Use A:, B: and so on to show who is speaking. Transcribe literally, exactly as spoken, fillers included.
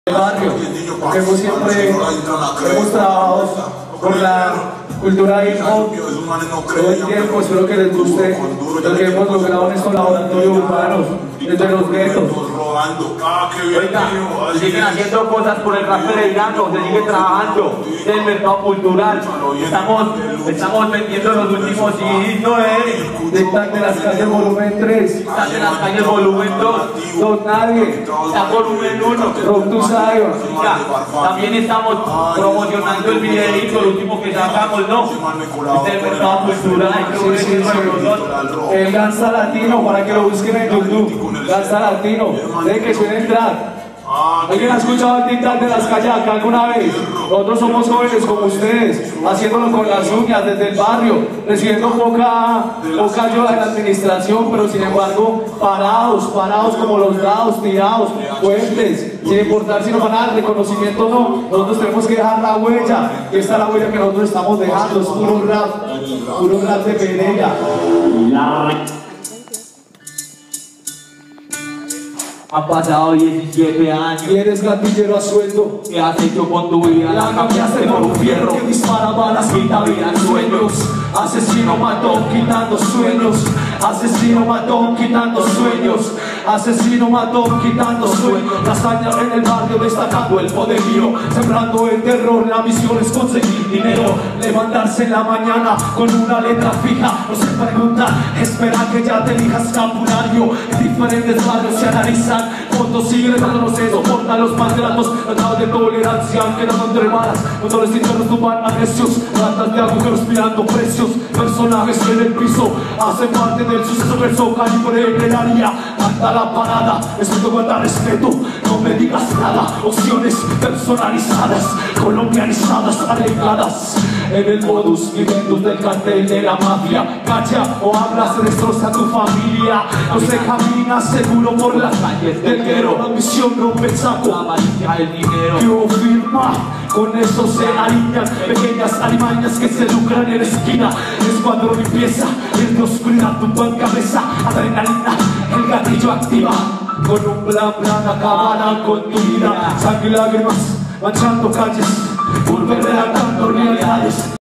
A: barrio, porque hemos siempre hemos trabajado por la cultura hip hop todo el tiempo. Espero que les guste lo que hemos logrado en estos laboratorios urbanos desde los guetos.
B: Oiga, siguen haciendo cosas por el rap pereirano, se sigue trabajando en el mercado cultural. Estamos, estamos vendiendo los últimos C Ds, ¿no es?
A: Dictac de las calles volumen tres,
B: Dictac de las calles volumen dos,
A: Don Nadie,
B: está volumen uno,
A: Rock to Zion.
B: Oiga, también estamos promocionando el videíto, lo último que sacamos, ¿no? Es el mercado cultural, hay que
A: Sí, sí, sí. El Gangsta Latino, para que lo busquen en YouTube. Gangsta Latino, de que suene el trap. ¿Alguien ha escuchado el Dictac de las Callacas alguna vez? Nosotros somos jóvenes como ustedes, haciéndolo con las uñas desde el barrio, recibiendo poca, poca ayuda de la administración, pero sin embargo, parados, parados como los dados, tirados, fuertes, sin importar si nos van a dar reconocimiento o no. Nosotros tenemos que dejar la huella, y esta es la huella que nosotros estamos dejando, es puro rap, puro rap de Pereira.
B: Han pasado diecisiete años.
A: Y eres gatillero a sueldo.
B: ¿Qué has hecho con tu vida?
A: La cambiaste por un fierro que dispara balas, quita vidas, sueños. Asesino mató, quitando sueños. Asesino mató, quitando sueños. Asesino mató, quitando sueños. Las hazañas en el barrio destacando el poderío, sembrando el terror. La misión es conseguir dinero, levantarse en la mañana con una letra fija. No se pregunta, espera que ya te elijas escapulario. En diferentes barrios se analizan fotos y letras, no se soportan los maltratos, tratados de tolerancia quedando entre balas. Motores internos tumban agresios, ratas de agujeros mirando precios. Personajes en el piso hacen parte del suceso, verso calibre en el área. Anda la parada, esto guarda respeto, no me digas nada. Opciones personalizadas, colombianizadas, arregladas en el modus vivendus del cartel de la mafia. Calla o hablas, se destroza tu familia. No se camina seguro por las calles del guero. La misión rompe el saco,
B: La avaricia del dinero.
A: yo firma, con eso se alinean pequeñas alimañas que se lucran en la esquina. Escuadrón limpieza, en la oscuridad tumban cabeza. Adrenalina, el gatillo activa. Con un plan plan acabarán con tu vida. Sangre y lágrimas manchando calles, volver relatando realidades.